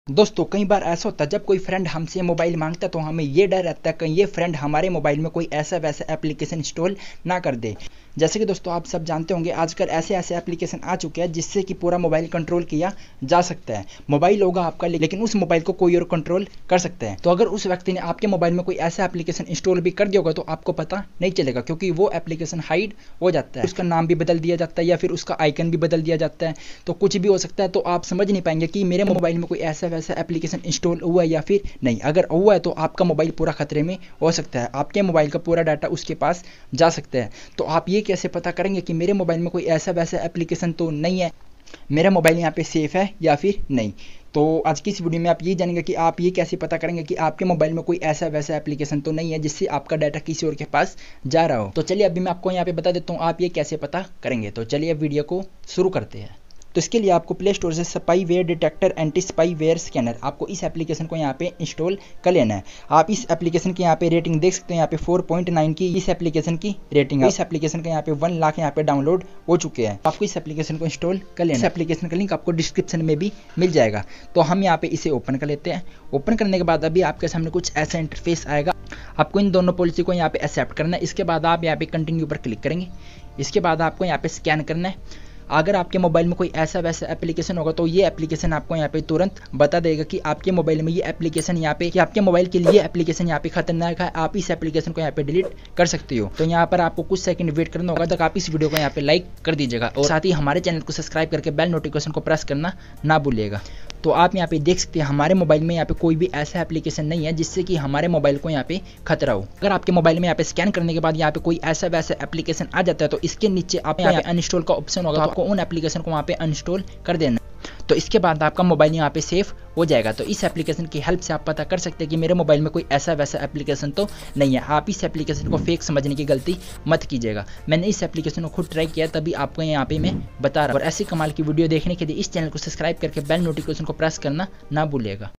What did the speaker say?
दोस्तों कई बार ऐसा होता है जब कोई फ्रेंड हमसे मोबाइल मांगता है तो हमें ये डर रहता है कहीं ये फ्रेंड हमारे मोबाइल में कोई ऐसा वैसा एप्लीकेशन इंस्टॉल ना कर दे। जैसे कि दोस्तों आप सब जानते होंगे आजकल ऐसे ऐसे एप्लीकेशन आ चुके हैं जिससे कि पूरा मोबाइल कंट्रोल किया जा सकता है। मोबाइल होगा आपका लेकिन उस मोबाइल को कोई और कंट्रोल कर सकता है। तो अगर उस व्यक्ति ने आपके मोबाइल में कोई ऐसा एप्लीकेशन इंस्टॉल भी कर दिया होगा तो आपको पता नहीं चलेगा क्योंकि वो एप्लीकेशन हाइड हो जाता है। उसका नाम भी बदल दिया जाता है या फिर उसका आइकन भी बदल दिया जाता है, तो कुछ भी हो सकता है। तो आप समझ नहीं पाएंगे कि मेरे मोबाइल में कोई ऐसा वैसा एप्लीकेशन इंस्टॉल हुआ है या फिर नहीं। अगर हुआ है तो आपका मोबाइल पूरा खतरे में हो सकता है, आपके मोबाइल का पूरा डाटा उसके पास जा सकता है। तो आप ये कैसे पता करेंगे कि मेरे मोबाइल में कोई ऐसा वैसा एप्लीकेशन तो नहीं है, मेरा मोबाइल यहाँ पे सेफ है या फिर नहीं। तो आज की इस वीडियो में आप ये जानेंगे कि आप ये कैसे पता करेंगे कि आपके मोबाइल में कोई ऐसा वैसा एप्लीकेशन तो नहीं है जिससे आपका डाटा किसी और के पास जा रहा हो। तो चलिए अभी मैं आपको यहाँ पे बता देता हूँ आप ये कैसे पता करेंगे। तो चलिए अब वीडियो को शुरू करते हैं। तो इसके लिए आपको प्ले स्टोर से spyware detector anti spyware scanner, आपको इस एप्लीकेशन को यहाँ पे इंस्टॉल कर लेना है। आप इस एप्लीकेशन की यहाँ पे रेटिंग देख सकते हैं, यहाँ पे 4.9 की इस एप्लीकेशन की रेटिंग है। इस एप्लीकेशन का यहाँ पे 1 लाख यहाँ पे डाउनलोड हो चुके हैं। आपको इस एप्लीकेशन को इंस्टॉल कर लेना है। इस एप्लीकेशन का लिंक आपको डिस्क्रिप्शन में भी मिल जाएगा। तो हम यहाँ पे इसे ओपन कर लेते हैं। ओपन करने के बाद अभी आपके सामने कुछ ऐसा इंटरफेस आएगा। आपको इन दोनों पॉलिसी को यहाँ पे एक्सेप्ट करना है। इसके बाद आप यहाँ पे कंटिन्यू पर क्लिक करेंगे। इसके बाद आपको यहाँ पे स्कैन करना है। अगर आपके मोबाइल में कोई ऐसा वैसा एप्लीकेशन होगा तो ये एप्लीकेशन आपको यहाँ पे तुरंत बता देगा कि आपके मोबाइल में ये एप्लीकेशन यहाँ पे, कि आपके मोबाइल के लिए एप्लीकेशन यहाँ पे खतरनाक है, आप इस एप्लीकेशन को यहाँ पे डिलीट कर सकते हो। तो यहाँ पर आपको कुछ सेकंड वेट करना होगा तक आप इस वीडियो को यहाँ पे लाइक कर दीजिएगा और साथ ही हमारे चैनल को सब्सक्राइब करके बेल नोटिफिकेशन को प्रेस करना ना भूलिएगा। तो आप यहाँ पे देख सकते हैं हमारे मोबाइल में यहाँ पे कोई भी ऐसा एप्लीकेशन नहीं है जिससे कि हमारे मोबाइल को यहाँ पे खतरा हो। अगर आपके मोबाइल में यहाँ पे स्कैन करने के बाद यहाँ पे कोई ऐसा वैसा एप्लीकेशन आ जाता है तो इसके नीचे आप यहाँ पे अनइंस्टॉल का ऑप्शन होगा, तो आपको उन एप्लीकेशन को वहाँ पे अनइंस्टॉल कर देना। तो इसके बाद आपका मोबाइल यहाँ पे सेफ हो जाएगा। तो इस एप्लीकेशन की हेल्प से आप पता कर सकते हैं कि मेरे मोबाइल में कोई ऐसा वैसा एप्लीकेशन तो नहीं है। आप इस एप्लीकेशन को फेक समझने की गलती मत कीजिएगा। मैंने इस एप्लीकेशन को खुद ट्राई किया तभी आपको यहाँ पे मैं बता रहा हूँ। और ऐसी कमाल की वीडियो देखने के लिए इस चैनल को सब्सक्राइब करके बेल नोटिफिकेशन को प्रेस करना ना भूलिएगा।